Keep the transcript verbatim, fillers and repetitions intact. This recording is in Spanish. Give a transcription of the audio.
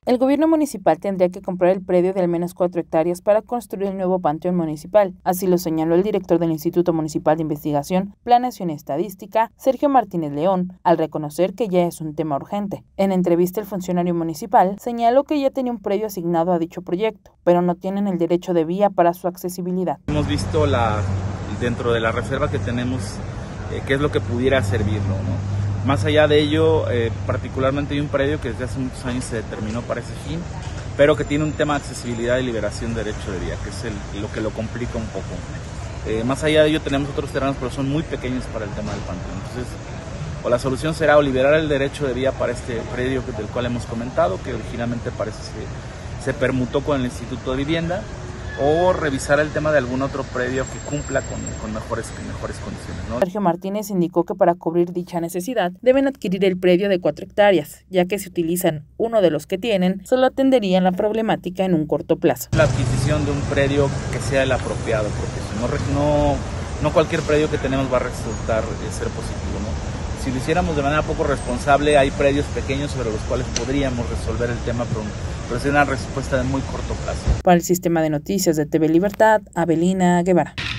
El gobierno municipal tendría que comprar el predio de al menos cuatro hectáreas para construir el nuevo panteón municipal. Así lo señaló el director del Instituto Municipal de Investigación, Planeación y Estadística, Sergio Martínez León, al reconocer que ya es un tema urgente. En entrevista, el funcionario municipal señaló que ya tenía un predio asignado a dicho proyecto, pero no tienen el derecho de vía para su accesibilidad. Hemos visto la, dentro de la reserva que tenemos eh, qué es lo que pudiera servirlo, ¿no? Más allá de ello, eh, particularmente hay un predio que desde hace muchos años se determinó para ese fin, pero que tiene un tema de accesibilidad y liberación de derecho de vía, que es el, lo que lo complica un poco. Eh, más allá de ello tenemos otros terrenos, pero son muy pequeños para el tema del panteón. Entonces, o la solución será o liberar el derecho de vía para este predio del cual hemos comentado, que originalmente parece que se permutó con el Instituto de Vivienda, o revisar el tema de algún otro predio que cumpla con, con mejores, mejores condiciones, ¿no? Sergio Martínez indicó que para cubrir dicha necesidad deben adquirir el predio de cuatro hectáreas, ya que si utilizan uno de los que tienen, solo atenderían la problemática en un corto plazo. La adquisición de un predio que sea el apropiado, porque si no, no, no cualquier predio que tenemos va a resultar eh, ser positivo, ¿no? Si lo hiciéramos de manera poco responsable, hay predios pequeños sobre los cuales podríamos resolver el tema, pero, pero sería una respuesta de muy corto plazo. Para el Sistema de Noticias de T V Libertad, Abelina Guevara.